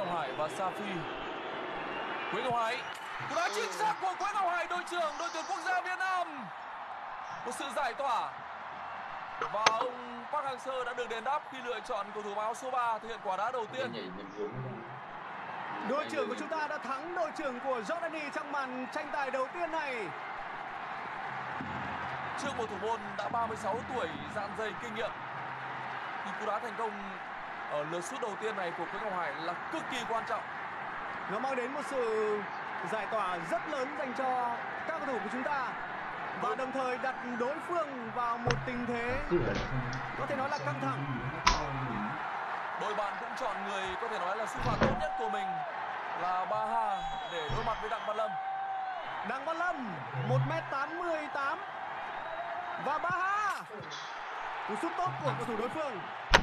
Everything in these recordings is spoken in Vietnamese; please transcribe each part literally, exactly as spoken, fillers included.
Ngọc Hải và Safi. Quế Ngọc Hải, cú đá chính xác của Quế Ngọc Hải, đội trưởng đội tuyển quốc gia Việt Nam. Một sự giải tỏa và ông Park Hang-seo đã được đền đáp khi lựa chọn cầu thủ áo số ba thực hiện quả đá đầu tiên. Đội trưởng của chúng ta đã thắng đội trưởng của Jordani trong màn tranh tài đầu tiên này. Trước một thủ môn đã ba mươi sáu tuổi, dạn dày kinh nghiệm, thì cú đá thành công ở lượt sút đầu tiên này của Quế Ngọc Hải là cực kỳ quan trọng. Nó mang đến một sự giải tỏa rất lớn dành cho các cầu thủ của chúng ta và đồng thời đặt đối phương vào một tình thế có thể nói là căng thẳng. Đội bạn cũng chọn người có thể nói là sút phạt tốt nhất của mình là Baha để đối mặt với Đặng Văn Lâm. Đặng Văn Lâm một mét tám mươi tám và Baha, cú sút tốt của cầu thủ đối phương.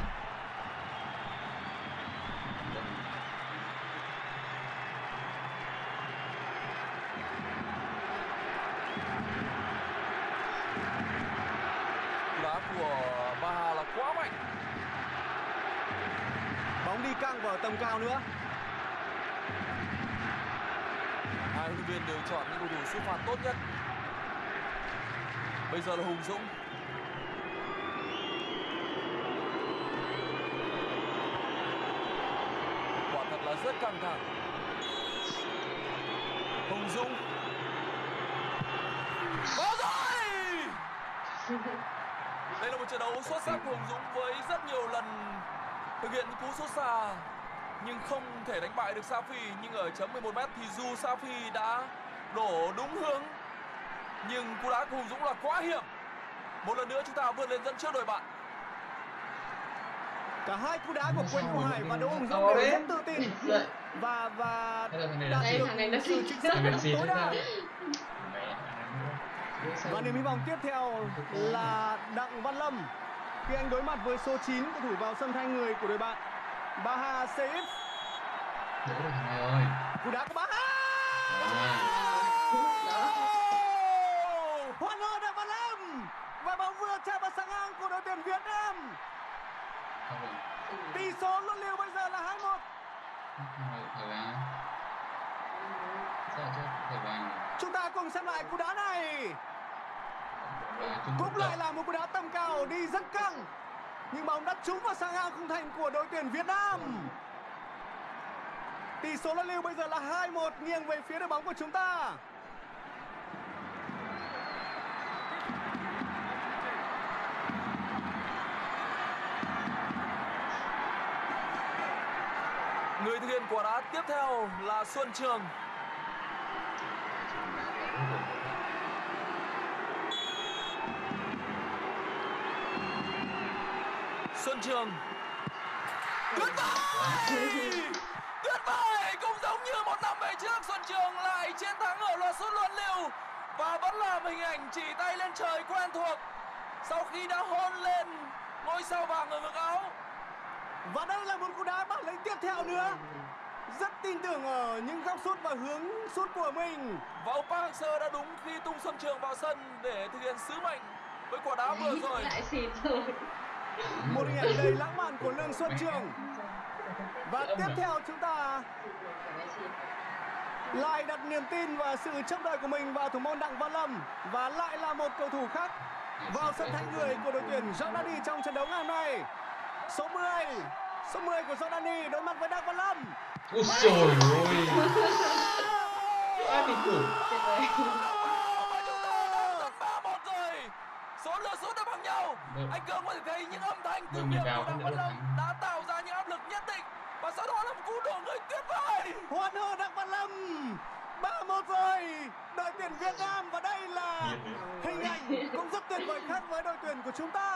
Đá của Baha là quá mạnh. Bóng đi căng vào tầm cao nữa. Hai huấn luyện viên đều chọn những cầu thủ sút phạt tốt nhất. Bây giờ là Hùng Dũng. Quả thật là rất căng thẳng. Hùng Dũng. Vào rồi! Đây là một trận đấu xuất sắc của Hùng Dũng với rất nhiều lần thực hiện cú sút xa nhưng không thể đánh bại được Safi. Nhưng ở chấm mười một mét thì dù Safi đã đổ đúng hướng nhưng cú đá của Hùng Dũng là quá hiểm. Một lần nữa chúng ta vươn lên dẫn trước đội bạn. Cả hai cú đá của Quế Ngọc Hải và Đỗ Hùng Dũng đều rất tự tin và và đạt được sự chính xác tối đa. Và niềm hy vọng tiếp theo là Đặng Văn Lâm khi anh đối mặt với số chín, cầu thủ vào sân thay người của đội bạn Baha Saif. Cú đá của Baha. Hoan hô Đặng Văn Lâm và bóng vừa chạm vào sang ngang của đội tuyển Việt Nam. Tỷ số luân lưu bây giờ là hai một. Chúng ta cùng xem lại cú đá này. Cũng lại là một cú đá tầm cao đi rất căng nhưng bóng đã trúng vào sang ngang khung thành của đội tuyển Việt Nam. Tỷ số luân lưu bây giờ là hai một, nghiêng về phía đội bóng của chúng ta. Người thực hiện quả đá tiếp theo là Xuân Trường. Xuân Trường. Tuyệt vời! Tuyệt vời! Cũng giống như một năm về trước, Xuân Trường lại chiến thắng ở loạt sút luân lưu và vẫn làm hình ảnh chỉ tay lên trời quen thuộc sau khi đã hôn lên ngôi sao vàng ở ngực áo. Và đây là một cú đá bản lĩnh tiếp theo nữa. Rất tin tưởng ở những góc sút và hướng sút của mình. Và ông Park Hang-seo đã đúng khi tung Xuân Trường vào sân để thực hiện sứ mệnh với quả đá vừa rồi. Lại xịt rồi. Một hình ảnh đầy lãng mạn của Lương Xuân Trường. Và tiếp theo chúng ta lại đặt niềm tin và sự trông đợi của mình vào thủ môn Đặng Văn Lâm. Và lại là một cầu thủ khác vào sân thay người của đội tuyển Jordani trong trận đấu ngày hôm nay. Số mười, số mười của Jordani đối mặt với Đặng Văn Lâm. Ôi trời ơi. Ai bị cử. Số lượt sút đã bằng nhau. Được. Anh Cường có thể thấy những âm thanh từ miệng của Đặng Văn Lâm đã tạo ra những áp lực nhất định. Và sau đó là một cú đổ người tuyệt vời. Hoan hô Đặng Văn Lâm. ba một rồi. Đội tuyển Việt Nam và đây là hình ảnh cũng rất tuyệt vời khác với đội tuyển của chúng ta.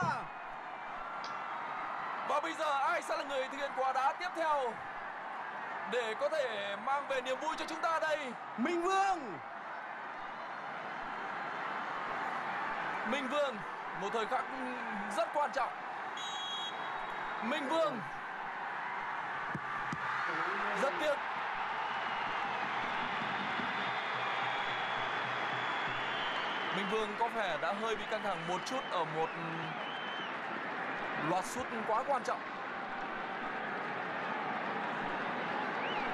Và bây giờ ai sẽ là người thực hiện quả đá tiếp theo để có thể mang về niềm vui cho chúng ta đây? Minh Vương. Minh Vương, một thời khắc rất quan trọng. Minh Vương. Rất tiếc. Minh Vương có vẻ đã hơi bị căng thẳng một chút ở một loạt sút quá quan trọng.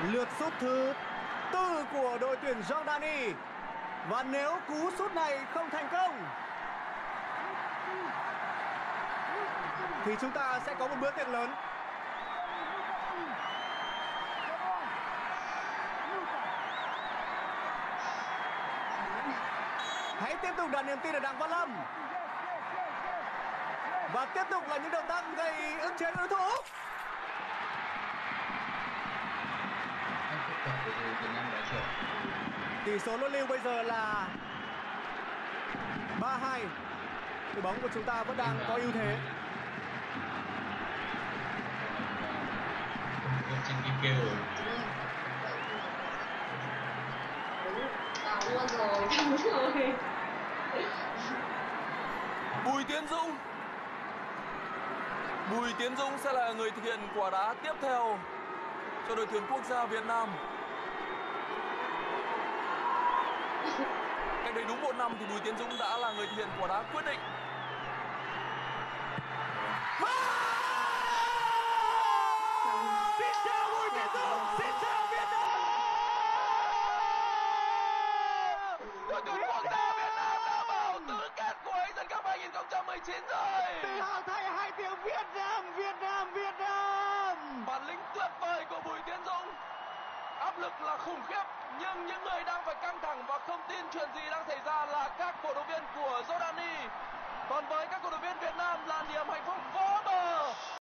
Lượt sút thứ tư của đội tuyển Jordani. Và nếu cú sút này không thành công thì chúng ta sẽ có một bữa tiệc lớn. Hãy tiếp tục đặt niềm tin ở Đặng Văn Lâm. Và tiếp tục là những động tác gây ức chế đối thủ. Tỷ số luân lưu bây giờ là ba hai. Đội bóng của chúng ta vẫn đang có ưu thế. Trên cái kêu rồi. Đúng rồi, đúng rồi. Bùi Tiến Dũng. Bùi Tiến Dũng sẽ là người thực hiện quả đá tiếp theo cho đội tuyển quốc gia Việt Nam. Cách đây đúng một năm thì Bùi Tiến Dũng đã là người thực hiện quả đá quyết định. Xin chào Bùi Tiến Dũng, xin chào Việt Nam. Đội tuyển quốc gia Việt Nam đã vào tứ kết của Asian Cup hai không một chín rồi. Tự hào thay hai tiếng Việt Nam, Việt Nam, Việt Nam. Bản lĩnh tuyệt vời của Bùi Tiến Dũng. Áp lực là khủng khiếp, nhưng những người đang phải căng thẳng và không tin chuyện gì đang xảy ra là các cổ động viên của Jordani. Còn với các cổ động viên Việt Nam là